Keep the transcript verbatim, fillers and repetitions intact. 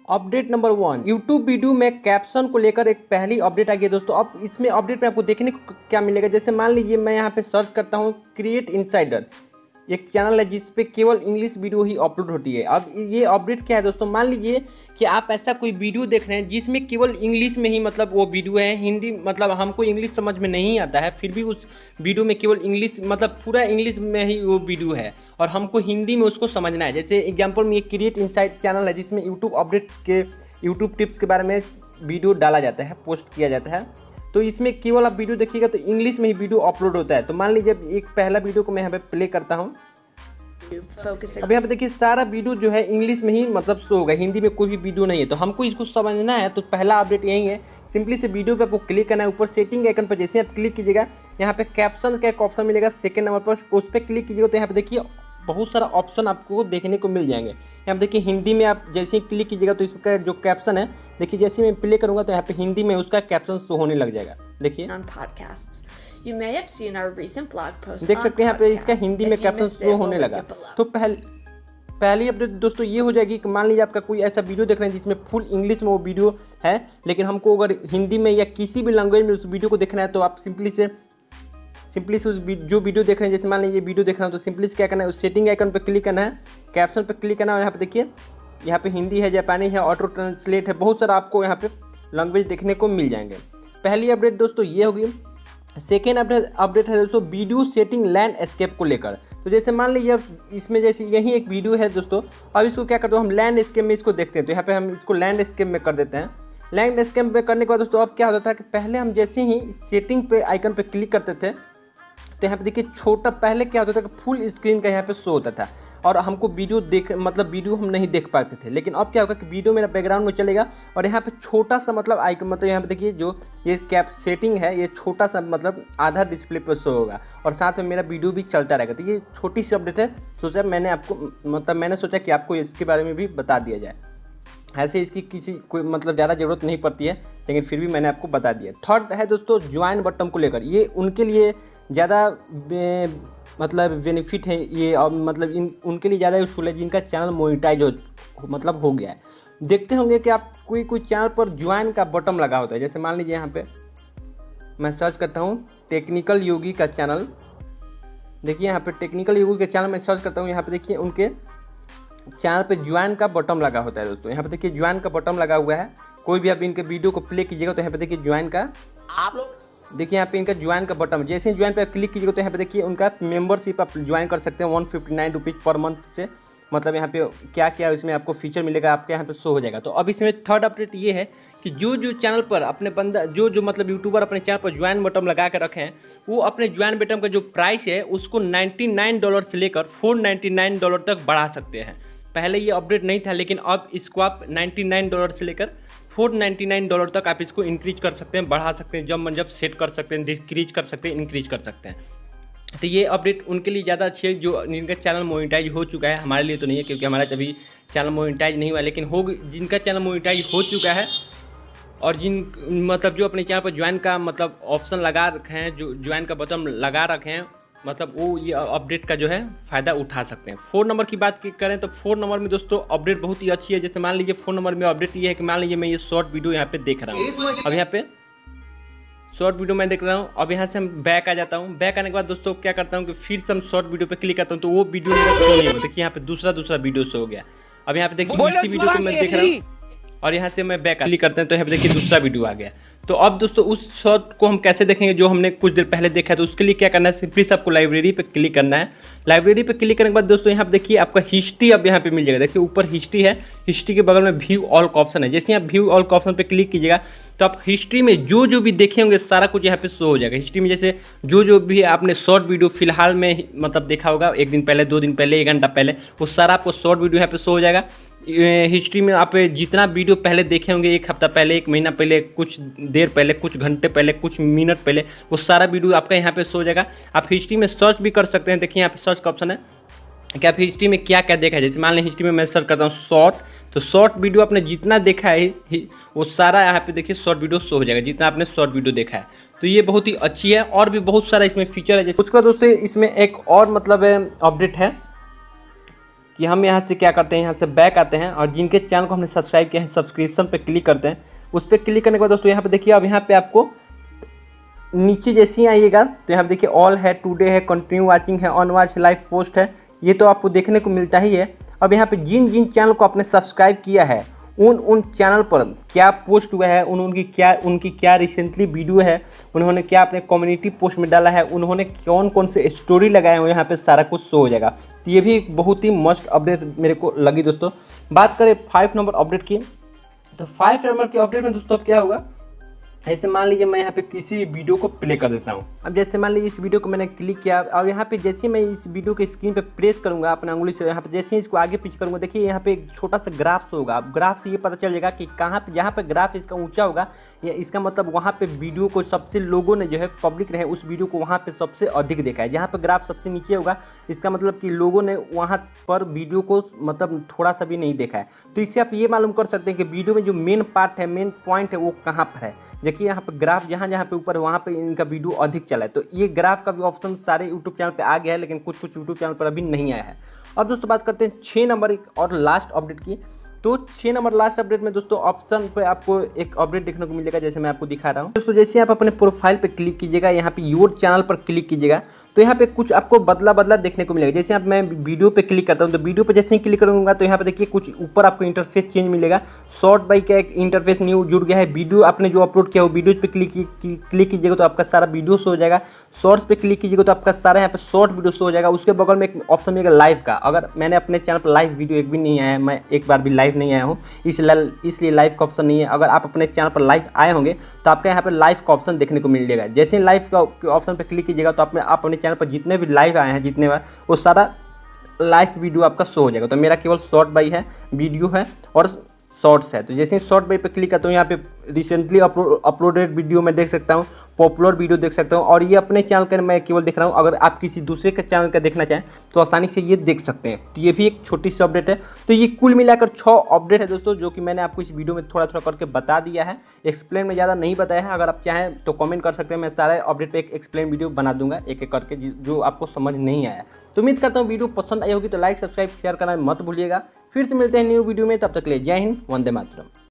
Update number one, YouTube video में caption को लेकर एक पहली अपडेट आ गई है दोस्तों। अब इसमें अपडेट में आपको देखने को क्या मिलेगा, जैसे मान लीजिए मैं यहाँ पे सर्च करता हूँ क्रिएट इनसाइडर, एक चैनल है जिस पे केवल इंग्लिश वीडियो ही अपलोड होती है। अब ये अपडेट क्या है दोस्तों, मान लीजिए कि आप ऐसा कोई वीडियो देख रहे हैं जिसमें केवल इंग्लिश में ही मतलब वो वीडियो है, हिंदी मतलब हमको इंग्लिश समझ में नहीं आता है, फिर भी उस वीडियो में केवल इंग्लिश मतलब पूरा इंग्लिश में ही वो वीडियो है और हमको हिंदी में उसको समझना है। जैसे एग्जांपल में ये क्रिएट इनसाइट चैनल है जिसमें यूट्यूब अपडेट के यूट्यूब टिप्स के बारे में वीडियो डाला जाता है, पोस्ट किया जाता है। तो इसमें केवल आप वीडियो देखिएगा तो इंग्लिश में ही वीडियो अपलोड होता है। तो मान लीजिए एक पहला वीडियो को मैं यहाँ पे प्ले करता हूँ। अब यहाँ पे देखिए सारा वीडियो जो है इंग्लिश में ही मतलब शो होगा, हिंदी में कोई भी वीडियो नहीं है। तो हमको इसको समझना है तो पहला अपडेट यही है, सिंपली से वीडियो पे आपको क्लिक करना है। ऊपर सेटिंग आइकन पर जैसे आप क्लिक कीजिएगा यहाँ पे कैप्शन का एक ऑप्शन मिलेगा सेकंड नंबर पर, उस पर क्लिक कीजिएगा तो यहाँ पे देखिए बहुत सारा ऑप्शन आपको देखने को मिल जाएंगे। यहाँ पे देखिए हिंदी में आप जैसे ही क्लिक कीजिएगा तो इसका जो कैप्शन है देखिए, जैसे मैं प्ले करूँगा तो यहाँ पे हिंदी में उसका कैप्शन शो होने लग जाएगा। देखिए You may have seen our recent blog post देख सकते हैं यहाँ पे इसका हिंदी में कैप्शन शो होने लगा। तो पहले पहली अपडेट दोस्तों ये हो जाएगी कि मान लीजिए आपका कोई ऐसा वीडियो देख रहे हैं जिसमें फुल इंग्लिश में वो वीडियो है, लेकिन हमको अगर हिंदी में या किसी भी लैंग्वेज में उस वीडियो को देखना है तो आप सिंपली से सिंपली से उस जो वीडियो देख रहे हैं, जैसे मान लीजिए वीडियो देख रहे हैं तो सिंपली से क्या करना है, उस सेटिंग आइकन पर क्लिक करना है, कैप्शन पर क्लिक करना है। यहाँ पे देखिए यहाँ पे हिंदी है, जापानी है, ऑटो ट्रांसलेट है, बहुत सारा आपको यहाँ पे लैंग्वेज देखने को मिल जाएंगे। पहली अपडेट दोस्तों ये होगी। सेकेंड अपडेट अपडेट है दोस्तों वीडियो सेटिंग लैंडस्केप को लेकर। तो जैसे मान लीजिए इसमें जैसे यही एक वीडियो है दोस्तों, अब इसको क्या करते हो हम लैंडस्केप में इसको देखते हैं। तो यहाँ पे हम इसको लैंडस्केप में कर देते हैं। लैंडस्केप में करने के बाद दोस्तों अब क्या होता था कि पहले हम जैसे ही सेटिंग पे आइकन पे क्लिक करते थे तो यहाँ पे देखिए छोटा, पहले क्या होता था कि फुल स्क्रीन का यहाँ पे शो होता था और हमको वीडियो देख मतलब वीडियो हम नहीं देख पाते थे। लेकिन अब क्या होगा कि वीडियो मेरा बैकग्राउंड में चलेगा और यहाँ पे छोटा सा मतलब आइकन मतलब यहाँ पे देखिए जो ये कैप सेटिंग है ये छोटा सा मतलब आधा डिस्प्ले पर शो होगा और साथ में मेरा वीडियो भी चलता रहेगा। तो ये छोटी सी अपडेट है, सोचा मैंने आपको मतलब मैंने सोचा कि आपको इसके बारे में भी बता दिया जाए। ऐसे इसकी किसी कोई मतलब ज़्यादा ज़रूरत नहीं पड़ती है, लेकिन फिर भी मैंने आपको बता दिया। थर्ड है दोस्तों ज्वाइन बटन को लेकर, ये उनके लिए ज़्यादा मतलब बेनिफिट है ये, और मतलब इन उनके लिए ज़्यादा यूजफुल है जिनका चैनल मोनेटाइज हो मतलब हो गया है। देखते होंगे कि आप कोई कोई चैनल पर ज्वाइन का बटन लगा होता है। जैसे मान लीजिए यहाँ पे मैं सर्च करता हूँ टेक्निकल योगी का चैनल, देखिए यहाँ पे टेक्निकल योगी का चैनल मैं सर्च करता हूँ, यहाँ पे देखिए उनके चैनल पे ज्वाइन का बटन लगा होता है दोस्तों। यहाँ पे देखिए ज्वाइन का बटन लगा हुआ है, कोई भी आप इनके वीडियो को प्ले कीजिएगा तो यहाँ पे देखिए ज्वाइन का आप लोग देखिए यहाँ पे इनका ज्वाइन का बटन, जैसे ही ज्वाइन पे क्लिक कीजिएगा तो यहाँ पे देखिए उनका मेंबरशिप आप ज्वाइन कर सकते हैं one fifty nine rupees per month से। मतलब यहाँ पे क्या क्या इसमें आपको फीचर मिलेगा आपके यहाँ पे शो हो जाएगा। तो अब इसमें थर्ड अपडेट ये है कि जो जो चैनल पर अपने बंदा जो जो मतलब यूट्यूबर अपने चैनल पर ज्वाइन बटन लगा कर रखे हैं वो अपने ज्वाइन बटन का जो प्राइस है उसको नाइन्टी नाइन डॉलर से लेकर फोर नाइन्टी नाइन डॉलर तक बढ़ा सकते हैं। पहले ये अपडेट नहीं था, लेकिन अब इसको आप नाइन्टी नाइन डॉलर से लेकर फोर नाइन्टी नाइन डॉलर तक आप इसको इंक्रीज कर सकते हैं, बढ़ा सकते हैं, जब मन जब सेट कर सकते हैं, डिक्रीज कर सकते हैं, इंक्रीज कर सकते हैं। तो ये अपडेट उनके लिए ज़्यादा अच्छी है जो जिनका चैनल मोनेटाइज हो चुका है। हमारे लिए तो नहीं है क्योंकि हमारा अभी चैनल मोनेटाइज नहीं हुआ, लेकिन हो जिनका चैनल मोनेटाइज हो चुका है और जिन मतलब जो अपने चैनल पर ज्वाइन का मतलब ऑप्शन लगा रखे हैं, जो ज्वाइन का बटन लगा रखे हैं, मतलब वो ये अपडेट का जो है फ़ायदा उठा सकते हैं। फोर नंबर की बात करें तो फोर नंबर में दोस्तों अपडेट बहुत ही अच्छी है। जैसे मान लीजिए फोर नंबर में अपडेट ये है कि मान लीजिए मैं ये शॉर्ट वीडियो यहाँ पे देख रहा हूँ, अब यहाँ पे शॉर्ट वीडियो मैं देख रहा हूँ। अब यहाँ से हम बैक आ जाता हूँ, बैक आने के बाद दोस्तों क्या करता हूँ कि फिर से हम शॉर्ट वीडियो पे क्लिक करता हूँ तो वो वीडियो मेरा शो नहीं होता। देखिए यहाँ पे दूसरा दूसरा वीडियो शो हो गया। अब यहाँ पे देखिए इसी वीडियो को मैं देख रहा हूँ और यहाँ से मैं बैक क्लिक करते हैं तो यहाँ पे देखिए दूसरा वीडियो आ गया। तो अब दोस्तों उस शॉट को हम कैसे देखेंगे जो हमने कुछ देर पहले देखा है, तो उसके लिए क्या करना है, सिंपली से आपको लाइब्रेरी पे क्लिक करना है। लाइब्रेरी पे क्लिक करने के बाद दोस्तों यहाँ पे देखिए आपका हिस्ट्री अब यहाँ पे मिल जाएगा। देखिए ऊपर हिस्ट्री है, हिस्ट्री के बगल में व्यू ऑल का ऑप्शन है। जैसे आप व्यू ऑल का ऑप्शन पे क्लिक कीजिएगा तो आप हिस्ट्री में जो जो भी देखे होंगे सारा कुछ यहाँ पे शो हो जाएगा। हिस्ट्री में जैसे जो जो भी आपने शॉर्ट वीडियो फिलहाल में मतलब देखा होगा, एक दिन पहले, दो दिन पहले, एक घंटा पहले, वो सारा आपको शॉर्ट वीडियो यहाँ पे शो हो जाएगा। हिस्ट्री में आप जितना वीडियो पहले देखे होंगे, एक हफ्ता पहले, एक महीना पहले, कुछ देर पहले, कुछ घंटे पहले, कुछ मिनट पहले, वो सारा वीडियो आपका यहाँ पे शो हो जाएगा। आप हिस्ट्री में सर्च भी कर सकते हैं। देखिए यहाँ पे सर्च का ऑप्शन है कि आप हिस्ट्री में क्या क्या देखा है। जैसे मान लें हिस्ट्री में मैं सर्च करता हूँ शॉर्ट, तो शॉर्ट वीडियो आपने जितना देखा है वो सारा यहाँ पे देखिए शॉर्ट वीडियो शो हो जाएगा, जितना आपने शॉर्ट वीडियो देखा है। तो ये बहुत ही अच्छी है और भी बहुत सारा इसमें फीचर है। जैसे उसका दोस्तों इसमें एक और मतलब अपडेट है कि हम यहाँ से क्या करते हैं, यहाँ से बैक आते हैं और जिनके चैनल को हमने सब्सक्राइब किया है सब्सक्रिप्शन पे क्लिक करते हैं। उस पर क्लिक करने के बाद दोस्तों यहाँ पे देखिए, अब यहाँ पे आपको नीचे जैसे ही आइएगा तो यहाँ पे देखिए ऑल है, टुडे है, कंटिन्यू वाचिंग है, ऑन वॉच, लाइव पोस्ट है, ये तो आपको देखने को मिलता ही है। अब यहाँ पे जिन जिन चैनल को आपने सब्सक्राइब किया है उन उन चैनल पर क्या पोस्ट हुआ है, उन उनकी क्या उनकी क्या रिसेंटली वीडियो है, उन्होंने क्या अपने कम्युनिटी पोस्ट में डाला है, उन्होंने कौन कौन से स्टोरी लगाए हुए, यहाँ पे सारा कुछ शो हो जाएगा। तो ये भी एक बहुत ही मस्त अपडेट मेरे को लगी दोस्तों। बात करें फाइव नंबर अपडेट की, तो फाइव नंबर के अपडेट में दोस्तों क्या होगा, ऐसे मान लीजिए मैं यहाँ पे किसी भी वीडियो को प्ले कर देता हूँ। अब जैसे मान लीजिए इस वीडियो को मैंने क्लिक किया और यहाँ पे जैसे मैं इस वीडियो के स्क्रीन पे प्रेस करूँगा अपना उंगली से, यहाँ पे जैसे ही इसको आगे पीछे करूँगा, देखिए यहाँ पे एक छोटा सा ग्राफ होगा। अब ग्राफ से ये पता चल जाएगा कि कहाँ पे, जहाँ पे ग्राफ इसका ऊंचा होगा या इसका मतलब वहाँ पे वीडियो को सबसे लोगों ने जो है पब्लिक रहे उस वीडियो को वहाँ पे सबसे अधिक देखा है। जहाँ पे ग्राफ सबसे नीचे होगा इसका मतलब कि लोगों ने वहाँ पर वीडियो को मतलब थोड़ा सा भी नहीं देखा है। तो इससे आप ये मालूम कर सकते हैं कि वीडियो में जो मेन पार्ट है, मेन पॉइंट है वो कहाँ पर है। देखिए यहाँ पे ग्राफ जहाँ जहाँ पे ऊपर वहाँ पे इनका वीडियो अधिक चला है। तो ये ग्राफ का भी ऑप्शन सारे यूट्यूब चैनल पे आ गया है, लेकिन कुछ कुछ यूट्यूब चैनल पर अभी नहीं आया है। अब दोस्तों बात करते हैं छः नंबर एक और लास्ट अपडेट की। तो छः नंबर लास्ट अपडेट में दोस्तों ऑप्शन पे आपको एक अपडेट देखने को मिलेगा, जैसे मैं आपको दिखा रहा हूँ। दोस्तों जैसे आप अपने प्रोफाइल पे क्लिक कीजिएगा, यहाँ पे योर चैनल पर क्लिक कीजिएगा तो यहाँ पे कुछ आपको बदला बदला देखने को मिलेगा। जैसे आप मैं वीडियो पे क्लिक करता हूँ तो वीडियो पे जैसे ही क्लिक करूँगा तो यहाँ पे देखिए कुछ ऊपर आपको इंटरफेस चेंज मिलेगा। शॉर्ट बाई का एक इंटरफेस न्यू जुड़ गया है। वीडियो आपने जो अपलोड किया वो वीडियोज पे क्लिक क्लिक कीजिएगा तो आपका सारा वीडियो शो हो जाएगा। शॉर्ट्स पे क्लिक कीजिएगा तो आपका सारा यहाँ पे शॉर्ट वीडियो शो हो जाएगा। उसके बगल में एक ऑप्शन मिलेगा लाइव का। अगर मैंने अपने चैनल पर लाइव वीडियो एक भी नहीं आया है, मैं एक बार भी लाइव नहीं आया हूँ, इसलिए इसलिए लाइव का ऑप्शन नहीं है। अगर आप अपने चैनल पर लाइव आए होंगे तो आपका यहाँ पर लाइव का ऑप्शन देखने को मिल जाएगा। जैसे ही लाइव का ऑप्शन पर क्लिक कीजिएगा तो आप अपने चैनल पर जितने भी लाइव आए हैं, जितने बार, वो सारा लाइव वीडियो आपका शो हो जाएगा। तो मेरा केवल शॉर्ट बाई है, वीडियो है और शॉर्ट्स है। तो जैसे ही शॉर्ट बाई पे क्लिक करता हूँ यहाँ पे रिसेंटली अपलोडेड वीडियो में देख सकता हूँ, पॉपुलर वीडियो देख सकता हूँ और ये अपने चैनल का मैं केवल देख रहा हूँ। अगर आप किसी दूसरे के चैनल का देखना चाहें तो आसानी से ये देख सकते हैं। तो ये भी एक छोटी सी अपडेट है। तो ये कुल मिलाकर छः अपडेट है दोस्तों, जो कि मैंने आपको इस वीडियो में थोड़ा थोड़ा करके बता दिया है। एक्सप्लेन में ज़्यादा नहीं बताया है। अगर आप चाहें तो कमेंट कर सकते हैं, मैं सारे अपडेट पर एक एक्सप्लेन वीडियो बना दूंगा एक एक करके, जो आपको समझ नहीं आया। तो उम्मीद करता हूँ वीडियो पसंद आई होगी, तो लाइक सब्सक्राइब शेयर करना मत भूलिएगा। फिर से मिलते हैं न्यू वीडियो में, तब तक के लिए जय हिंद, वंदे मातरम।